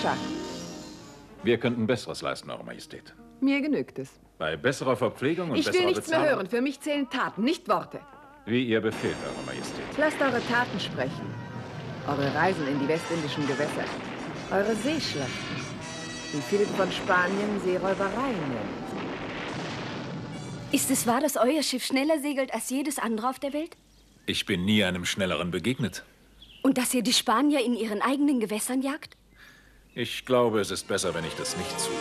Schach. Wir könnten Besseres leisten, Eure Majestät. Mir genügt es. Bei besserer Verpflegung und Ich will besserer nichts mehr Bezahlung. hören. Für mich zählen Taten, nicht Worte. Wie ihr befehlt, Eure Majestät. Lasst eure Taten sprechen. Eure Reisen in die westindischen Gewässer. Eure Seeschlachten. Wie Philipp von Spanien Seeräuberei nennt. Ist es wahr, dass euer Schiff schneller segelt als jedes andere auf der Welt? Ich bin nie einem Schnelleren begegnet. Und dass ihr die Spanier in ihren eigenen Gewässern jagt? Ich glaube, es ist besser, wenn ich das nicht zugebe.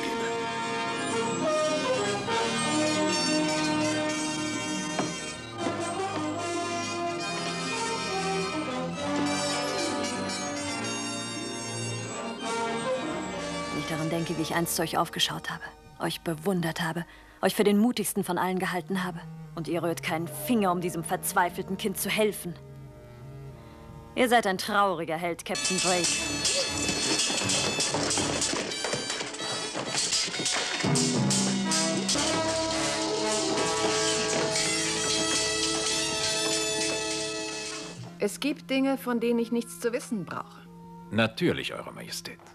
Wenn ich daran denke, wie ich einst zu euch aufgeschaut habe, euch bewundert habe, euch für den mutigsten von allen gehalten habe. Und ihr rührt keinen Finger, um diesem verzweifelten Kind zu helfen. Ihr seid ein trauriger Held, Captain Drake. Es gibt Dinge, von denen ich nichts zu wissen brauche. Natürlich, Eure Majestät.